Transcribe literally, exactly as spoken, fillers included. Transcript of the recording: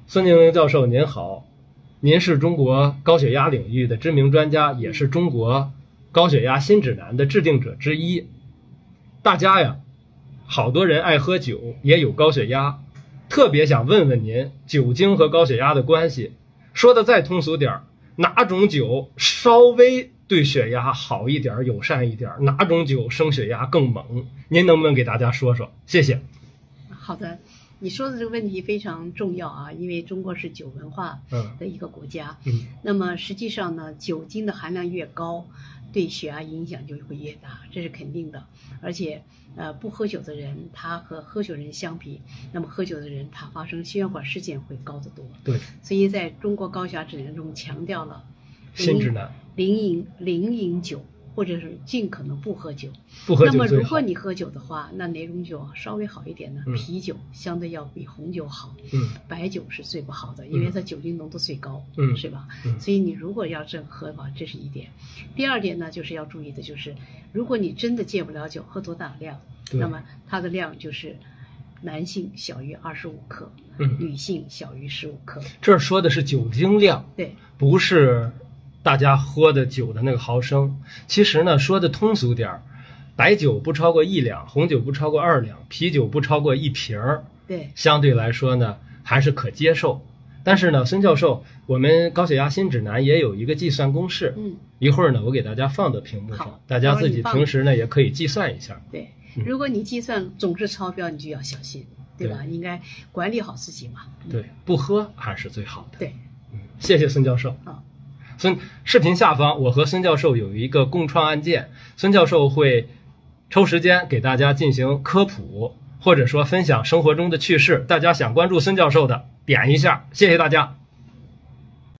孙宁宁教授您好，您是中国高血压领域的知名专家，也是中国高血压新指南的制定者之一。大家呀，好多人爱喝酒，也有高血压，特别想问问您，酒精和高血压的关系，说的再通俗点，哪种酒稍微对血压好一点、友善一点，哪种酒升血压更猛？您能不能给大家说说？谢谢。 好的，你说的这个问题非常重要啊，因为中国是酒文化的一个国家。 嗯，嗯那么实际上呢，酒精的含量越高，对血压影响就会越大，这是肯定的。而且，呃，不喝酒的人，他和喝酒人相比，那么喝酒的人他发生心血管事件会高得多。 对， 所以在中国高血压指南中强调了新指南零饮零饮酒。或者是尽可能不喝酒， 不喝酒那么如果你喝酒的话，那哪种酒稍微好一点呢？ 嗯、 啤酒相对要比红酒好， 嗯， 白酒是最不好的，因为它酒精浓度最高， 嗯， 是吧？ 嗯， 所以你如果要真喝的话，这是一点。第二点呢，就是要注意的就是，如果你真的戒不了酒，喝多大量，那么它的量就是男性小于二十五克， 嗯， 女性小于十五克。 这儿说的是酒精量， 对， 不是大家喝的酒的那个毫升。其实呢，说的通俗点儿，白酒不超过一两，红酒不超过二两，啤酒不超过一瓶儿， 对， 相对来说呢还是可接受。但是呢，孙教授，我们高血压新指南也有一个计算公式， 嗯， 一会儿呢我给大家放到屏幕上，大家自己平时呢也可以计算一下。 对，如果你计算总是超标，你就要小心，对吧？应该管理好自己嘛。 对，不喝还是最好的。 对， 嗯，谢谢孙教授。 好。 孙视频下方，我和孙教授有一个共创按键，孙教授会抽时间给大家进行科普，或者说分享生活中的趣事。大家想关注孙教授的，点一下，谢谢大家。